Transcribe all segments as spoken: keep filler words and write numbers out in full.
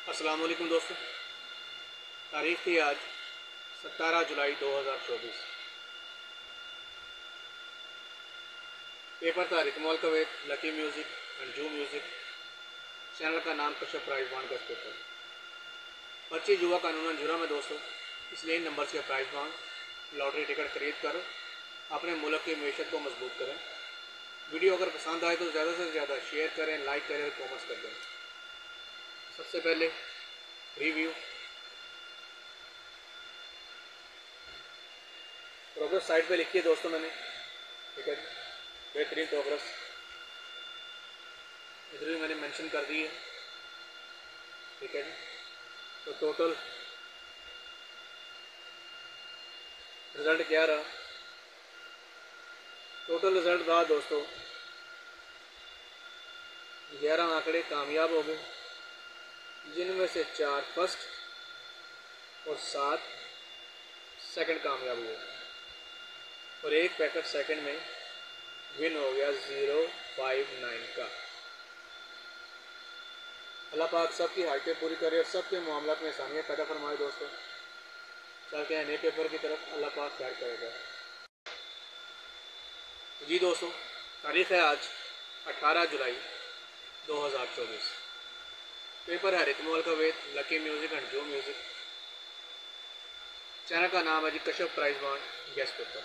अस्सलाम वालेकुम दोस्तों। तारीख थी आज सत्रह जुलाई दो हज़ार चौबीस। पेपर था रिकमॉल कवेत, लकी म्यूज़िक एंड जू म्यूज़िक। चैनल का नाम कश्यप प्राइज बांड का पेपर। पर्ची जुआ कानूनन जुर्म है दोस्तों, इसलिए इन नंबर्स के प्राइज बांड लॉटरी टिकट खरीद कर अपने मुल्क की मीशत को मजबूत करें। वीडियो अगर पसंद आए तो ज़्यादा से ज़्यादा शेयर करें, लाइक करें और कमेंट्स कर दें। सबसे पहले रिव्यू। प्रोग्रेस साइड पे लिखी है दोस्तों मैंने, ठीक है, बेहतरीन प्रोग्रेस इधर भी मैंने मेंशन कर दी है, ठीक है जी। तो टोटल रिजल्ट क्या रहा? टोटल रिजल्ट रहा दोस्तों ग्यारह आंकड़े कामयाब हो गए, जिनमें से चार फर्स्ट और सात सेकंड कामयाब हुए और एक पैकेट सेकंड में विन हो गया ज़ीरो फाइव नाइन का। अल्लाह पाक सबकी हाइटें पूरी करे और सबके मामला में आसानियाँ पैदा फरमाए दोस्तों। चलते हैं नए पेपर की तरफ, अल्लाह पाक खैर करेगा। जी दोस्तों, तारीख है आज अठारह जुलाई दो हज़ार चौबीस। पेपर है रिकमॉल कवेत, लकी म्यूज़िक एंड जो म्यूज़िक। चैनल का नाम है जी Kashyap prize bond guest paper.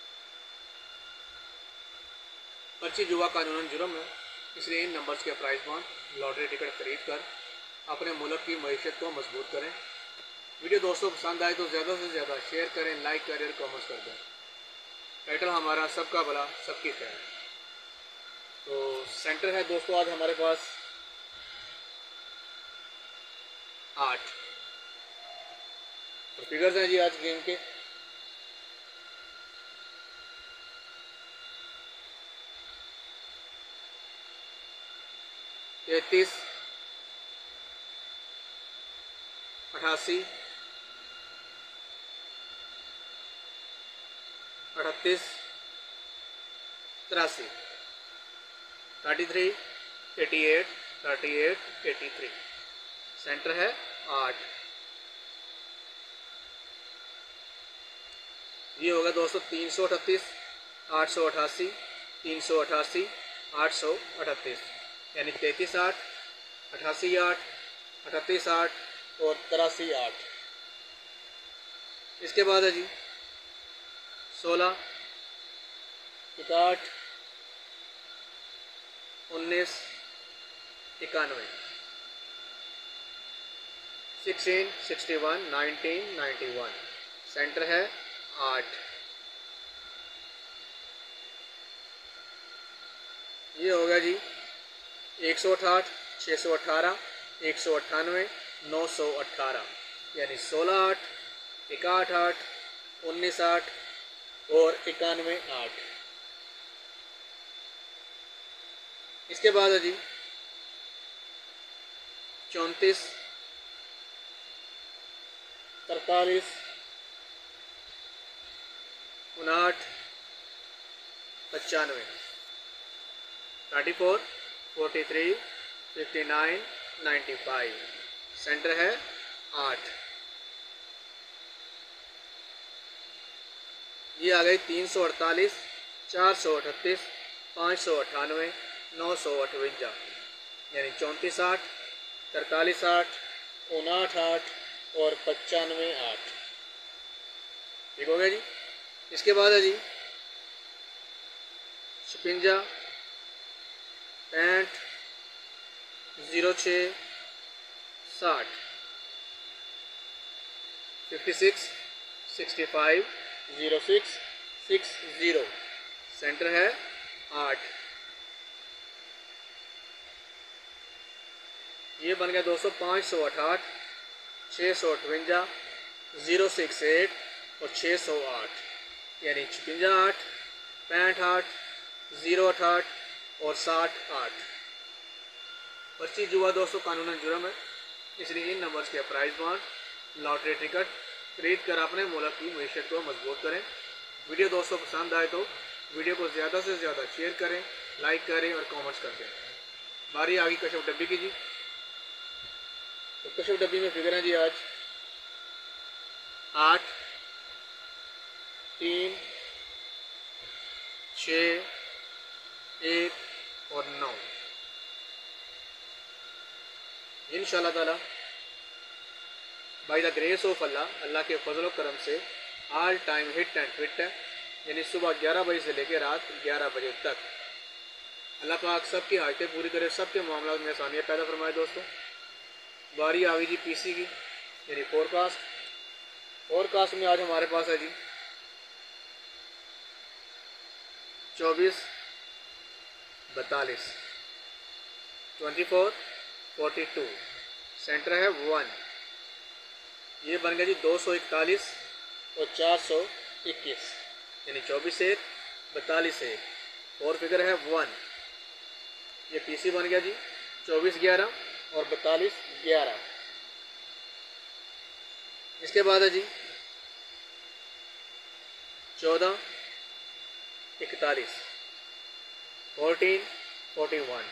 पर्ची जुआ कानूनन जुर्म है, इसलिए इन नंबर्स के प्राइज बांड लॉटरी टिकट खरीद कर अपने मुल्क की मईशत को मजबूत करें। वीडियो दोस्तों पसंद आए तो ज़्यादा से ज़्यादा शेयर करें, लाइक करें और कमेंट्स कर दें। टाइटल हमारा सबका भला सबकी खैर। तो सेंटर है दोस्तों आज हमारे पास आठ। तो फिगर्स हैं जी आज गेम के। तैतीस, अठासी, अड़तीस, तिरासी, thirty three, eighty eight, thirty eight, eighty three. Centre है आठ। ये होगा दोस्तों तीन सौ अड़तीस, आठ सौ अठासी, तीन सौ अठासी, आठ सौ अड़तीस, यानी तैंतीस आठ, अठासी आठ, अड़तीस आठ और तिरासी आठ। इसके बाद है जी सोलह, इकाठ, उन्नीस, इक्यानवे, sixteen, sixty one, nineteen, ninety one. Centre है आठ। ये हो गया जी एक सौ अठाठ, छः सौ अठारह, एक सौ अट्ठानवे, नौ सौ अट्ठारह, यानी सोलह आठ, इकाठ आठ, उन्नीस आठ और इक्यानवे आठ। इसके बाद है जी चौंतीस, तरतालीस, उनाठ, पचानवे, thirty four, forty three, fifty nine, ninety five. Centre है आठ। ये आ गई तीन सौ अड़तालीस, चार सौ अठतीस, पाँच सौ अट्ठानवे, नौ सौ अठवंजा, यानी चौंतीस आठ, तरतालीस आठ, उनाठ आठ और पचानवे आठ। ठीक हो गया जी। इसके बाद है जी छप्पंजा, पैंठ, ज़ीरो छः, साठ, fifty six, sixty five, zero six, six zero. Centre है आठ। ये बन गया दोस्तों पाँच सौ अठाठ, छः सौ अठवंजा, ज़ीरो सिक्स एट और छः सौ आठ, यानी छप्पंजा आठ, पैंठ आठ, ज़ीरो अठाठ और साठ आठ। पर्ची जुआ दोस्तों कानूनन जुर्म है, इसलिए इन नंबर्स के प्राइज बांड लॉटरी टिकट खरीद कर अपने मुल्क की मईशत को मजबूत करें। वीडियो दोस्तों पसंद आए तो वीडियो को ज़्यादा से ज़्यादा शेयर करें, लाइक करें और कमेंट्स कर दें। बारी आ गई कश्यप डब्बी की जी। तो कशफ डब्बी में फिगर हैं जी आज आठ, तीन, छः, एक और नौ। इंशाअल्लाह ताला by the grace of Allah, अल्लाह के फजल व करम से all time hit and fit है, यानी सुबह ग्यारह बजे से लेकर रात ग्यारह बजे तक। अल्लाह पाक सबकी हाजतें पूरी करे, सबके मामला में आसानियाँ पैदा फरमाए। दोस्तों बारी आ गई जी पीसी की, यानी फोरकास्ट। फोरकास्ट में आज हमारे पास है जी चौबीस, बतालीस, twenty four, forty two, centre है वन। ये बन गया जी दो सौ इकतालीस और चार सौ इक्कीस, यानी चौबीस एक, बतालीस एक और फिगर है वन। ये पीसी बन गया जी चौबीस ग्यारह और बतालीस ग्यारह। इसके बाद है जी चौदह इकतालीस, फोर्टीन फोर्टी वन,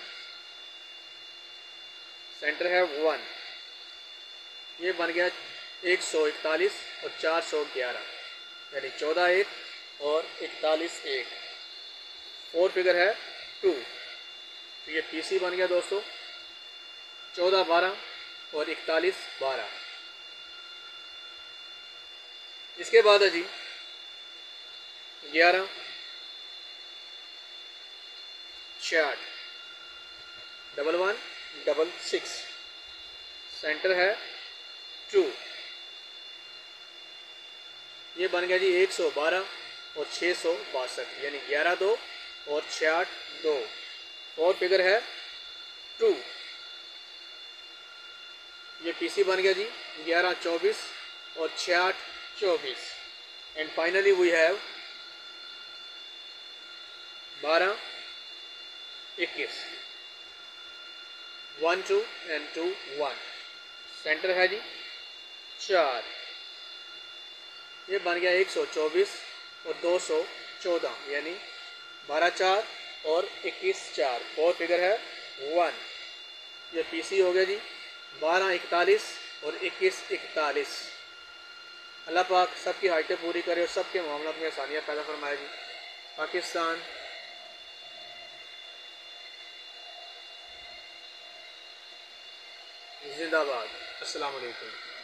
सेंटर है वन। ये बन गया एक सौ इकतालीस और चार सौ ग्यारह, यानी चौदह एक और इकतालीस एक। फोर फिगर है टू। तो ये पीसी बन गया दोस्तों चौदह बारह और इकतालीस बारह। इसके बाद है जी ग्यारह, छियाठ, double one, double six, centre है टू। ये बन गया जी एक सौ बारह और छः सौ बासठ, यानी ग्यारह दो और छियाठ दो। और फिगर है टू। ये पीसी बन गया जी ग्यारह चौबीस और छियाठ चौबीस। एंड फाइनली वी हैव बारह इक्कीस, one two and two one, centre है जी चार। ये बन गया एक सौ चौबीस और दो सौ चौदह, यानी बारह चार और इक्कीस चार। और फिगर है वन। ये पीसी हो गया जी बारह इकतालीस और इक्कीस इकतालीस। अल्लाह पाक सबकी हाजतें पूरी करे और सबके मामलों में आसानियाँ पैदा फरमाए जी। पाकिस्तान जिंदाबाद। अस्सलाम वालेकुम।